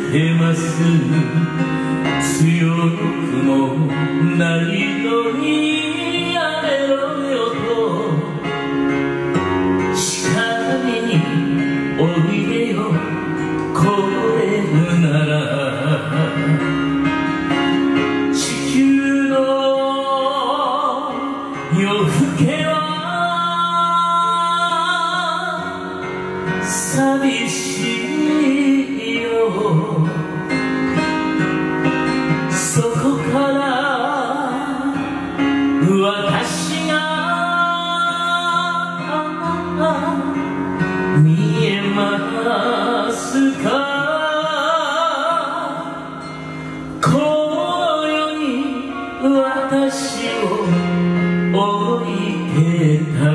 てます。強くもないのにやめろよと叱りにおいでよ来れるなら。地球の夜更けは寂しいよ。そこから私が見えますか。この世に私を置いてた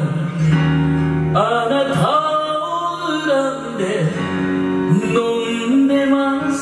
あなたを恨んで飲んでます。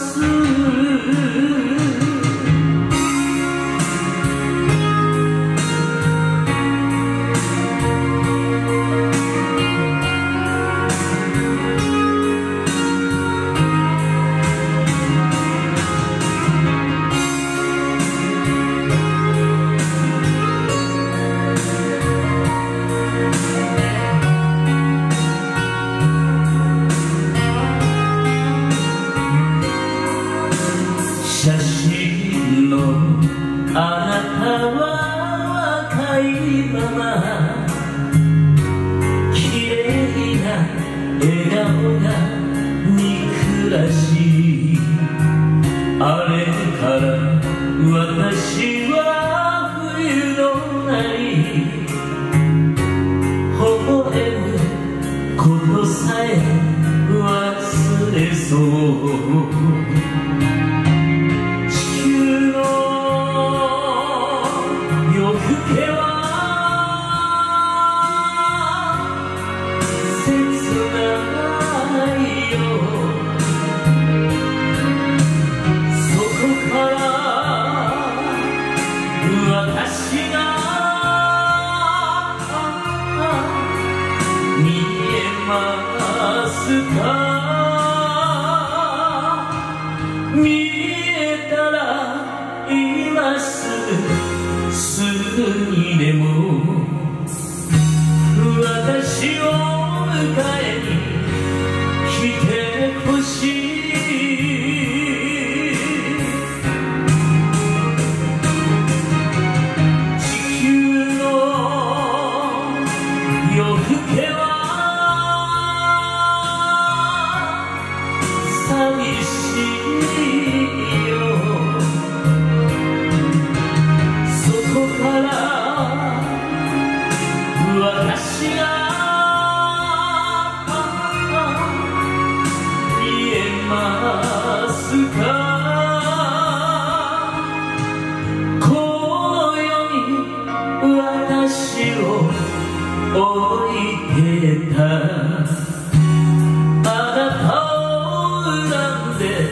写真のあなたは若いまま綺麗な笑顔が憎らしい。あれから私は冬のない微笑むことさえ忘れそう。私が見えますか。見えたら今すぐにでも私を迎えに来てほしい。夜更けは寂しいよ。そこから私が見えますか。この世に私を置いてたあなたを恨んで